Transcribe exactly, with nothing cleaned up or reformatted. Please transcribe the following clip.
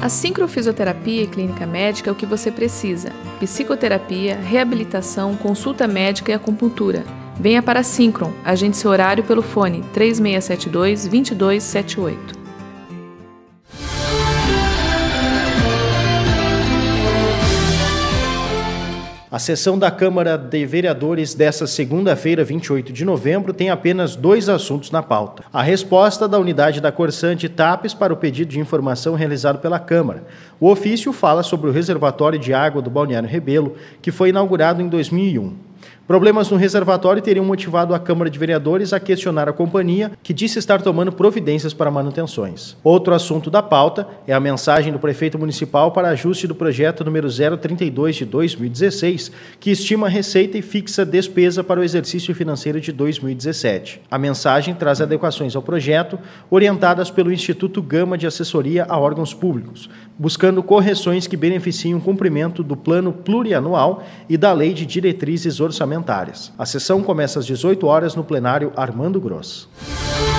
A sincrofisioterapia e clínica médica é o que você precisa. Psicoterapia, reabilitação, consulta médica e acupuntura. Venha para a Syncron, agende seu horário pelo fone três seis sete dois, dois dois sete oito. A sessão da Câmara de Vereadores desta segunda-feira, vinte e oito de novembro, tem apenas dois assuntos na pauta. A resposta da unidade da Corsante TAPES para o pedido de informação realizado pela Câmara. O ofício fala sobre o reservatório de água do Balneário Rebelo, que foi inaugurado em dois mil e um. Problemas no reservatório teriam motivado a Câmara de Vereadores a questionar a companhia, que disse estar tomando providências para manutenções. Outro assunto da pauta é a mensagem do prefeito municipal para ajuste do projeto número zero trinta e dois de dois mil e dezesseis, que estima receita e fixa despesa para o exercício financeiro de dois mil e dezessete. A mensagem traz adequações ao projeto, orientadas pelo Instituto Gama de Assessoria a Órgãos Públicos, buscando correções que beneficiem o cumprimento do Plano Plurianual e da Lei de Diretrizes Orçamentárias. A sessão começa às dezoito horas no plenário Armando Gross.